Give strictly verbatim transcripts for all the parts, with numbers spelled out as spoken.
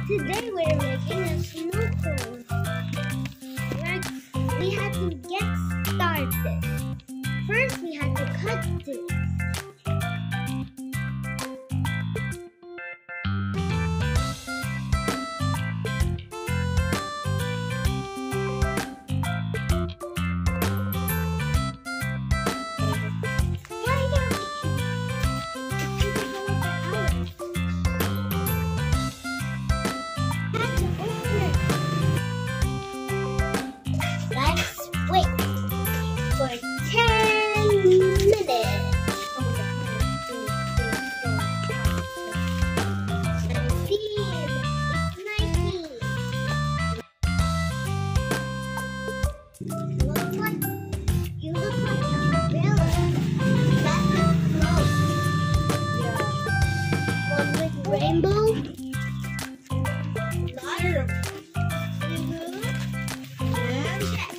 Today we're making a snow cone. Like, we had to get started. First, we had to cut this. Rainbow, ladder, and check.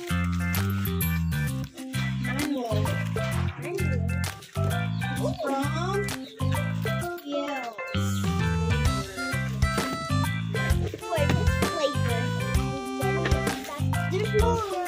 Manual, manual. From Yale's for this flavor. There's more.